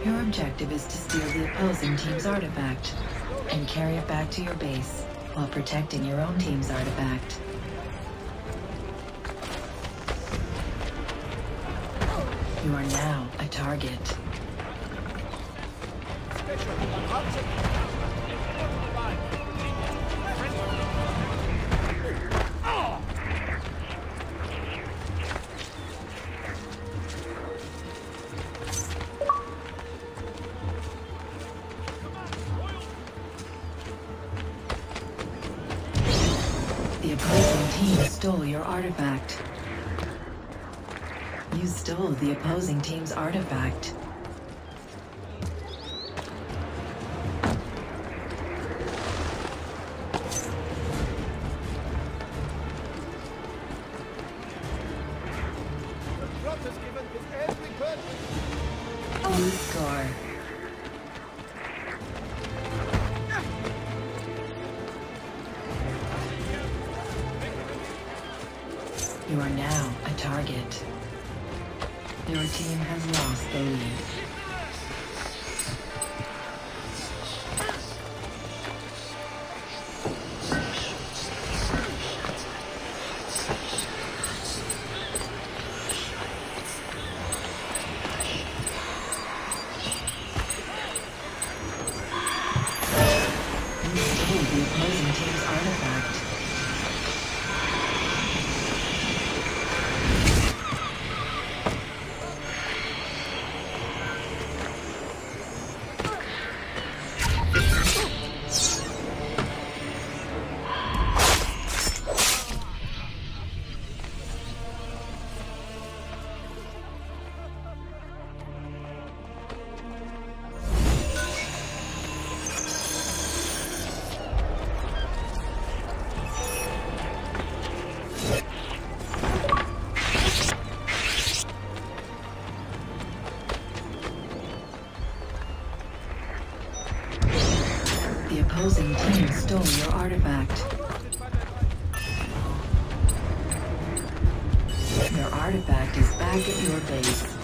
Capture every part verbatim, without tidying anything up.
Your objective is to steal the opposing team's artifact and carry it back to your base while protecting your own team's artifact. You are now a target. The opposing team stole your artifact. You stole the opposing team's artifact. You score. You are now a target. Your team has lost the lead. You stole the opposing team's artifact. The opposing team stole your artifact. Your artifact is back at your base.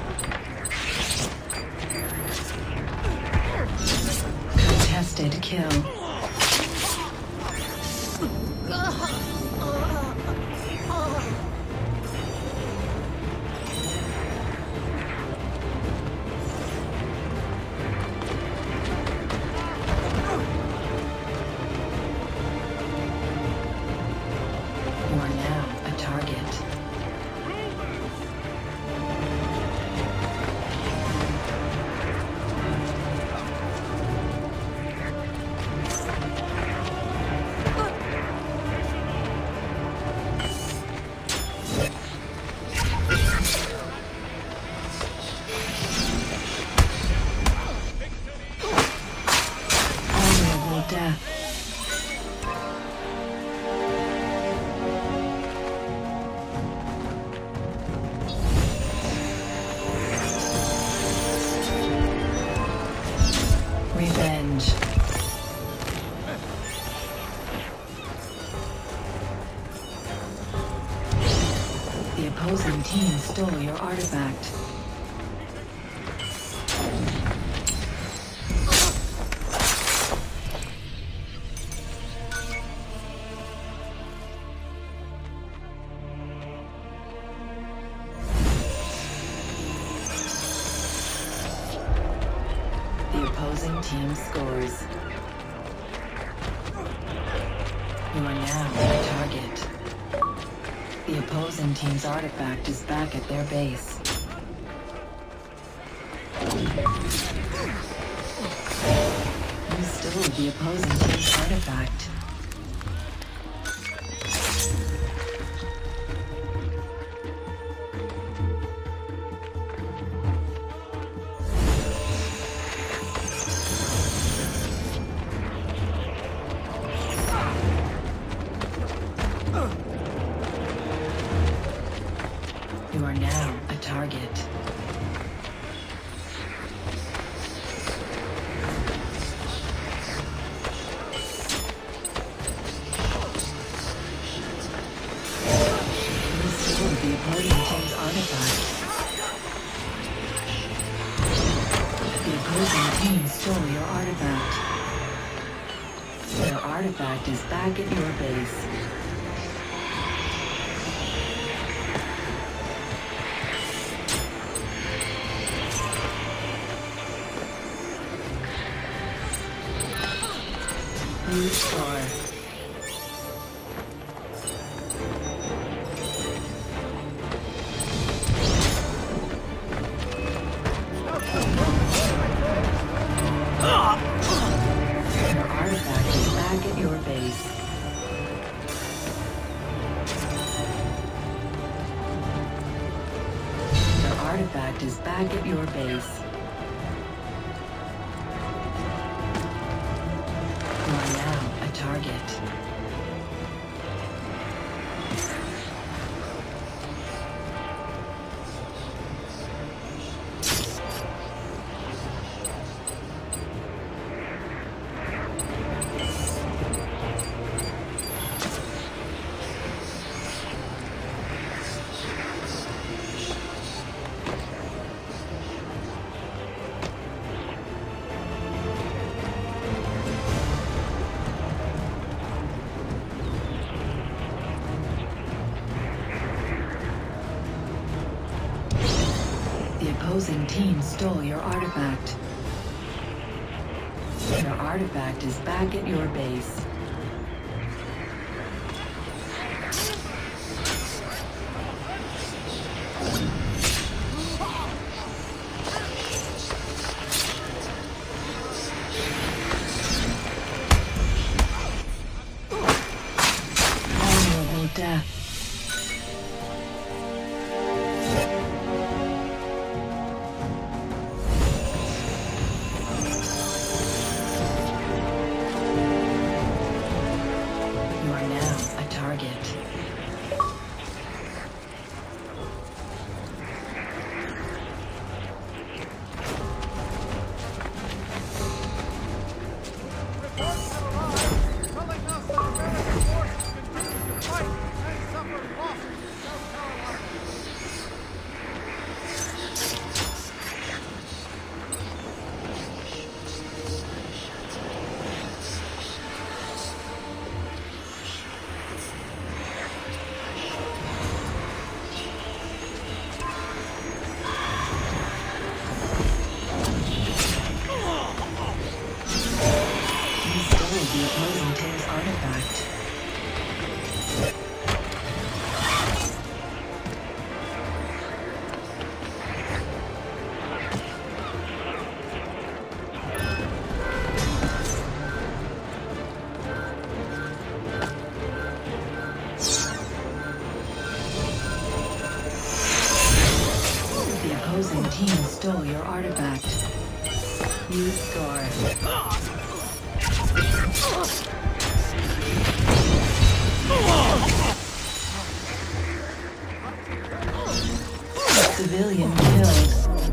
Contested kill. You are now a target. Honorable death. Revenge. The opposing team stole your artifact. The opposing team scores. You are now a target. The opposing team's artifact is back at their base. You stole the opposing team's artifact. You are now a target. team stole your artifact. Your artifact is back at your base. New score. Artifact is back at your base. You are now a target. The opposing team stole your artifact. Your artifact is back at your base. Honorable death. The opposing team's artifact. The opposing team stole your artifact. You score. Civilian killed.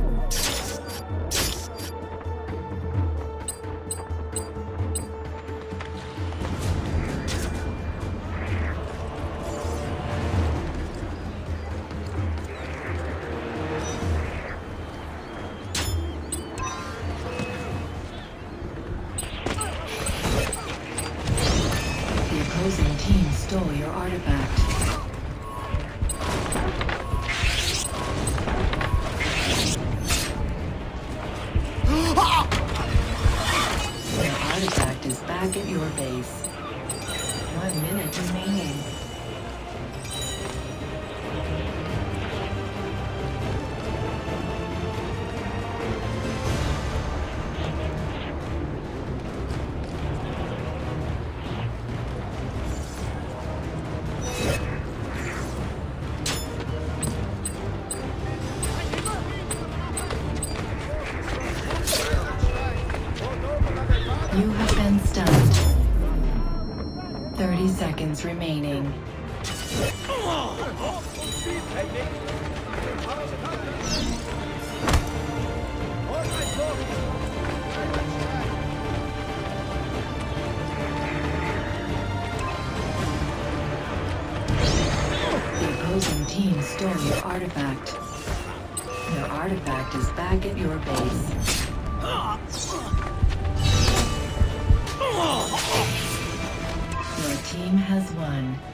The opposing team stole your artifact. Your artifact is back at your base. One minute remaining. You have been stunned. thirty seconds remaining. The opposing team stole your artifact. Your artifact is back at your base. Your team has won.